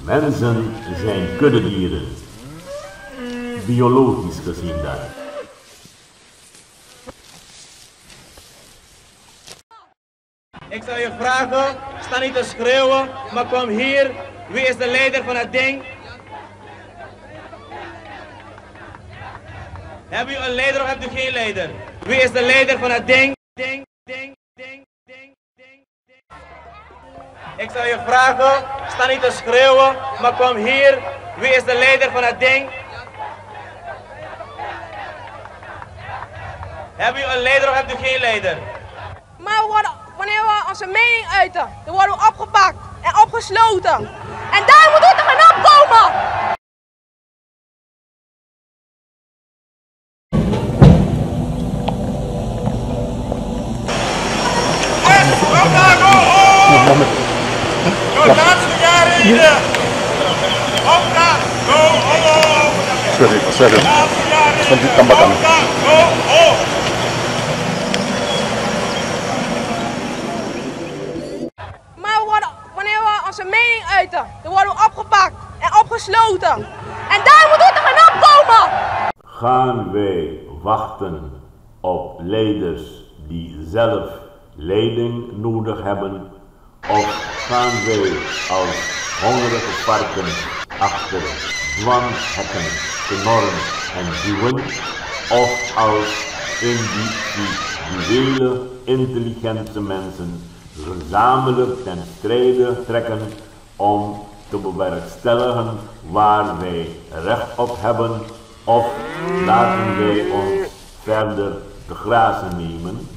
Mensen zijn kuddedieren, biologisch gezien dan. Ik zou je vragen, sta niet te schreeuwen, maar kom hier. Wie is de leider van het ding? Heb je een leider of heb je geen leider? Wie is de leider van het ding? Ik zou je vragen, sta niet te schreeuwen, maar kom hier. Wie is de leider van het ding? Heb je een leider of heb je geen leider? Maar wanneer we onze mening uiten, dan worden we opgepakt en opgesloten. En daar moet het er gaan opkomen! De laatste jaren hier! Hopla! Go! Sorry. Van dit kan bakken. Maar wanneer we onze mening uiten, dan worden we opgepakt en opgesloten. En daar moet het er gaan opkomen! Gaan wij wachten op leiders die zelf leiding nodig hebben? Of gaan wij als hongerige varken achter dwanghekken knorren en duwen? Of als individuele intelligente mensen gezamenlijk ten strijde trekken om te bewerkstelligen waar wij recht op hebben? Of laten wij ons verder te grazen nemen?